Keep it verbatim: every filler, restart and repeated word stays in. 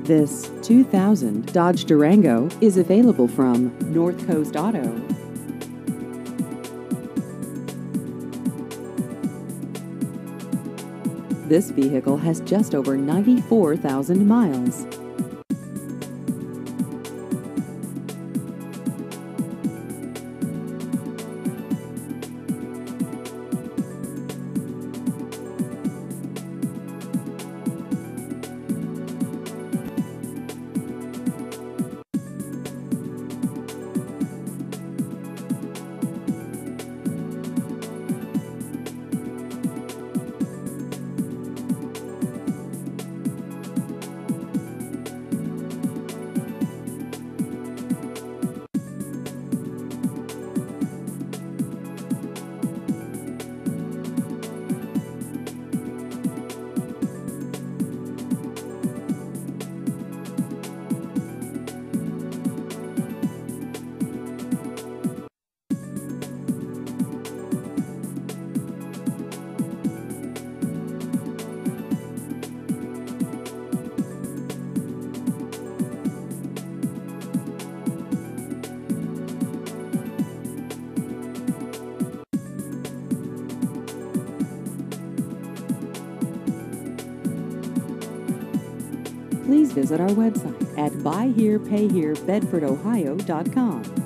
This two thousand Dodge Durango is available from North Coast Auto. This vehicle has just over ninety-four thousand miles. Please visit our website at buy here pay here bedford ohio dot com.